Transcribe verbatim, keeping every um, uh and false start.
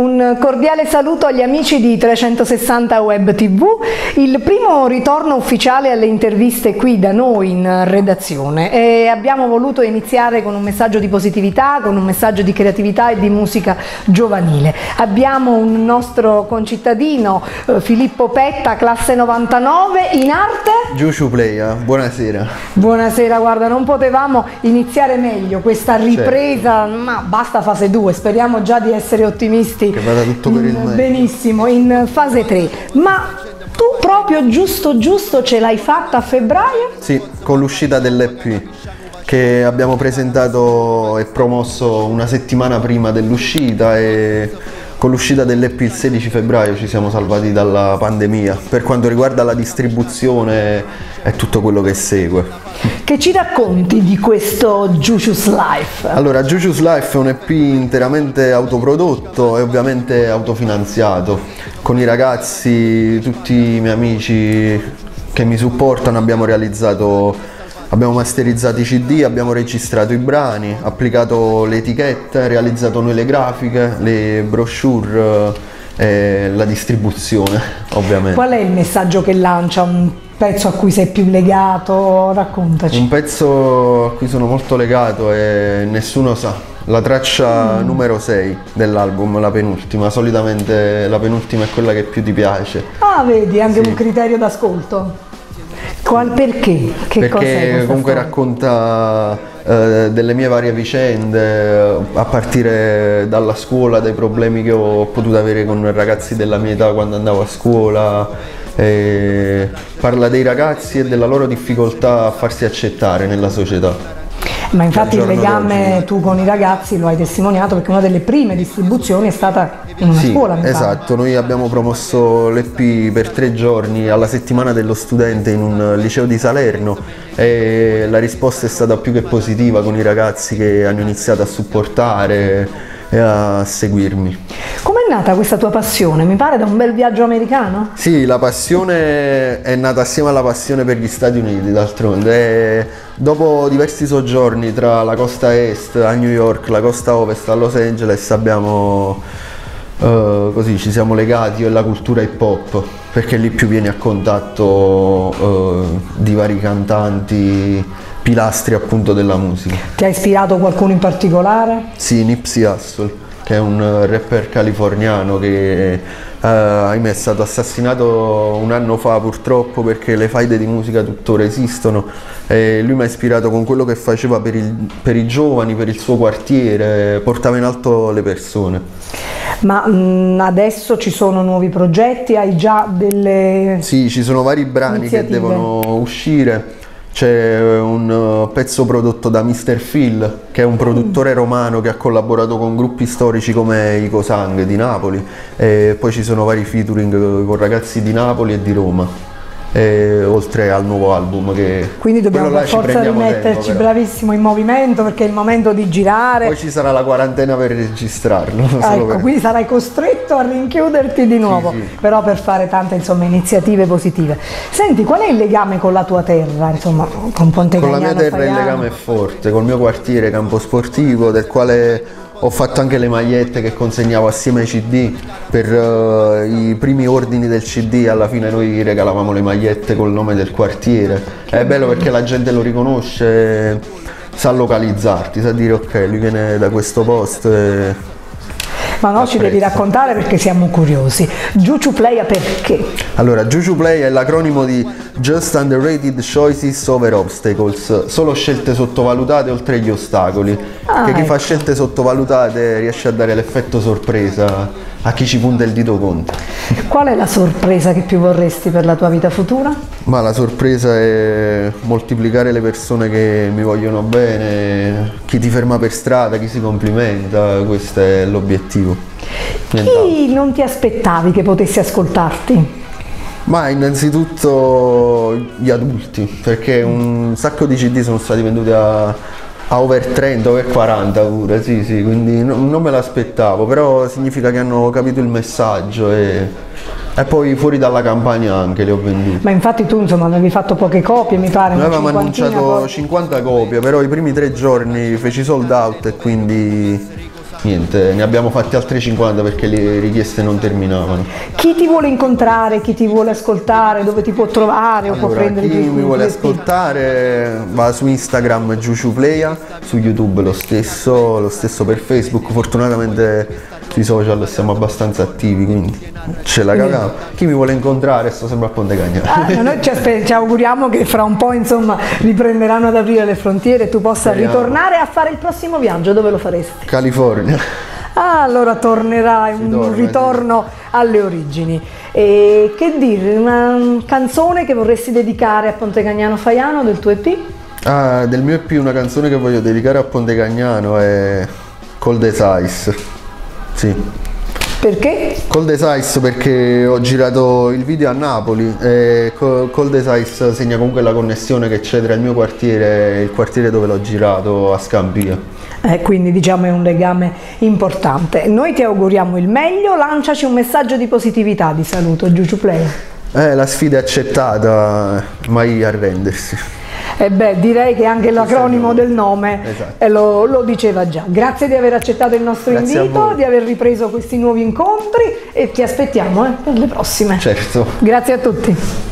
Un cordiale saluto agli amici di trecentosessanta Web tivù, il primo ritorno ufficiale alle interviste qui da noi in redazione, e abbiamo voluto iniziare con un messaggio di positività, con un messaggio di creatività e di musica giovanile. Abbiamo un nostro concittadino, eh, Filippo Petta, classe novantanove, in arte? Giuciu Playa, buonasera. Buonasera, guarda, non potevamo iniziare meglio questa ripresa, certo. Ma basta fase due, speriamo già di essere ottimisti. Che vada tutto per il meglio. Benissimo, in fase tre. Ma tu proprio giusto giusto ce l'hai fatta a febbraio? Sì, con l'uscita dell'E P che abbiamo presentato e promosso una settimana prima dell'uscita, e con l'uscita dell'E P il sedici febbraio ci siamo salvati dalla pandemia per quanto riguarda la distribuzione e tutto quello che segue. Che ci racconti di questo Giuciu's Life? Allora, Giuciu's Life è un E P interamente autoprodotto e ovviamente autofinanziato. Con i ragazzi, tutti i miei amici che mi supportano, abbiamo realizzato, abbiamo masterizzato i C D, abbiamo registrato i brani, applicato le etichette, realizzato noi le grafiche, le brochure e la distribuzione, ovviamente. Qual è il messaggio che lancia? Un pezzo a cui sei più legato? Raccontaci. Un pezzo a cui sono molto legato e nessuno sa. La traccia mm. numero sei dell'album, la penultima. Solitamente la penultima è quella che più ti piace. Ah, vedi, anche sì. Un criterio d'ascolto. Qual, perché? Che perché comunque storia? Racconta eh, delle mie varie vicende, a partire dalla scuola, dai problemi che ho potuto avere con ragazzi della mia età quando andavo a scuola. E parla dei ragazzi e della loro difficoltà a farsi accettare nella società. Ma infatti il legame tu con i ragazzi lo hai testimoniato, perché una delle prime distribuzioni è stata in una sì, scuola. Esatto, noi abbiamo promosso l'E P per tre giorni alla settimana dello studente in un liceo di Salerno e la risposta è stata più che positiva, con i ragazzi che hanno iniziato a supportare e a seguirmi. Com'è nata questa tua passione? Mi pare da un bel viaggio americano? Sì, la passione è nata assieme alla passione per gli Stati Uniti, d'altronde. Dopo diversi soggiorni tra la costa est a New York, la costa ovest a Los Angeles, abbiamo uh, così ci siamo legati alla cultura hip hop, perché lì più vieni a contatto uh, di vari cantanti, pilastri appunto della musica. Ti ha ispirato qualcuno in particolare? Sì, Nipsey Hussle, che è un rapper californiano che eh, ahimè è stato assassinato un anno fa purtroppo, perché le faide di musica tuttora esistono, e lui mi ha ispirato con quello che faceva per, il, per i giovani, per il suo quartiere, portava in alto le persone. Ma mh, adesso ci sono nuovi progetti? Hai già delle Sì, ci sono vari brani iniziative che devono uscire. C'è un pezzo prodotto da mister Phil, che è un produttore romano che ha collaborato con gruppi storici come i Cosang di Napoli, e poi ci sono vari featuring con ragazzi di Napoli e di Roma, e oltre al nuovo album che quindi dobbiamo per forza rimetterci tempo, bravissimo in movimento, perché è il momento di girare. Poi ci sarà la quarantena per registrarlo. Ecco, per... quindi sarai costretto a rinchiuderti di nuovo, sì, sì. Però per fare tante insomma iniziative positive. Senti, qual è il legame con la tua terra, insomma, con Ponte Cagnano? Con la mia terra Faiano? Il legame è forte, col mio quartiere Campo Sportivo, del quale ho fatto anche le magliette che consegnavo assieme ai C D. Per uh, i primi ordini del C D alla fine noi regalavamo le magliette col nome del quartiere. Che è bello perché la gente lo riconosce, sa localizzarti, sa dire ok, lui viene da questo posto e... Ma no, ci devi raccontare perché siamo curiosi. Giuciu Playa perché? Allora, Giuciu Playa è l'acronimo di Just Underrated Choices Over Obstacles, solo scelte sottovalutate oltre gli ostacoli. Ah, che chi ecco. fa scelte sottovalutate riesce a dare l'effetto sorpresa a chi ci punta il dito contro. Qual è la sorpresa che più vorresti per la tua vita futura? Ma la sorpresa è moltiplicare le persone che mi vogliono bene, chi ti ferma per strada, chi si complimenta, questo è l'obiettivo. Chi non ti aspettavi che potessi ascoltarti? Ma innanzitutto gli adulti, perché un sacco di C D sono stati venduti a, a over trenta, over quaranta pure, sì sì, quindi no, non me l'aspettavo, però significa che hanno capito il messaggio e, e poi fuori dalla campagna anche li ho venduti. Ma infatti tu insomma avevi fatto poche copie, mi pare. Noi avevamo annunciato poi cinquanta copie, però i primi tre giorni feci sold out e quindi niente, ne abbiamo fatti altri cinquanta perché le richieste non terminavano. Chi ti vuole incontrare, chi ti vuole ascoltare, dove ti può trovare o Allora, può prendere chi i tuoi mi vuole spunti? ascoltare va su Instagram Giuciuplaya, su YouTube lo stesso, lo stesso per Facebook. Fortunatamente sui social siamo abbastanza attivi, quindi ce la caviamo. Chi mi vuole incontrare sto sempre a Ponte Cagnano. Ah, noi ci, aspe- ci auguriamo che fra un po' insomma riprenderanno ad aprire le frontiere e tu possa Speriamo. ritornare a fare il prossimo viaggio. Dove lo faresti? California. Ah, allora tornerai, un torna, ritorno alle origini. E che dire, una canzone che vorresti dedicare a Ponte Cagnano Faiano del tuo E P? Ah, del mio E P una canzone che voglio dedicare a Ponte Cagnano è Cold as Ice. Sì. Perché? Cold as Ice perché ho girato il video a Napoli e Co- Cold as Ice segna comunque la connessione che c'è tra il mio quartiere e il quartiere dove l'ho girato a Scampia. Eh, quindi diciamo è un legame importante. Noi ti auguriamo il meglio, lanciaci un messaggio di positività, di saluto, Giuciuplaya. Eh, la sfida è accettata, mai arrendersi. E beh, direi che anche l'acronimo del nome Esatto. eh, lo, lo diceva già. Grazie di aver accettato il nostro Grazie a invito, voi. di aver ripreso questi nuovi incontri e ti aspettiamo eh, per le prossime. Certo. Grazie a tutti.